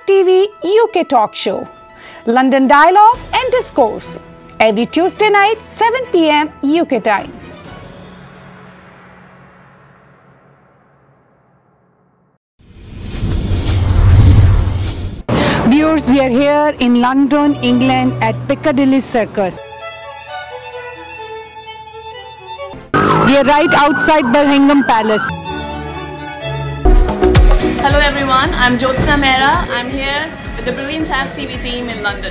Tech TV UK talk show, London Dialogue and Discourse, every Tuesday night 7 p.m. UK time. Viewers, we are here in London, England at Piccadilly Circus. We are right outside Buckingham Palace. Hello everyone, I'm Jyotsna Mehra. I'm here with the brilliant Tech TV team in London.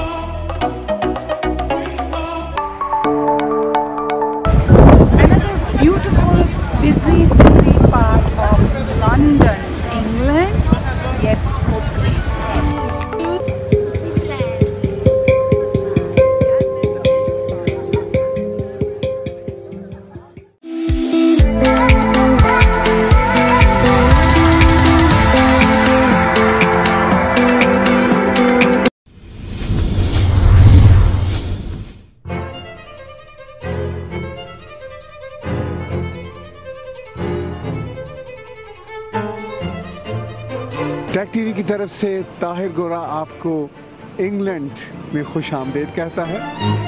Another beautiful, busy part of London, England. Yes, Oak Green. Tech TV की तरफ से ताहिर गोरा आपको England में खुश आमदीद कहता है।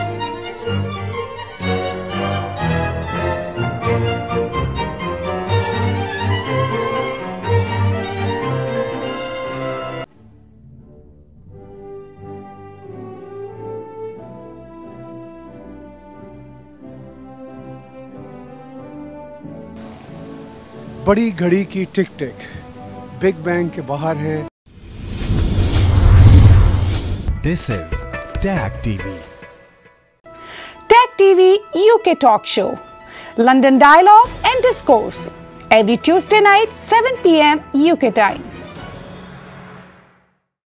बड़ी घड़ी की टिक टिक बिग बैंग के बाहर है। This is Tech TV. Tech TV UK talk show, London Dialogue and Discourse, every Tuesday night 7 p.m. UK time.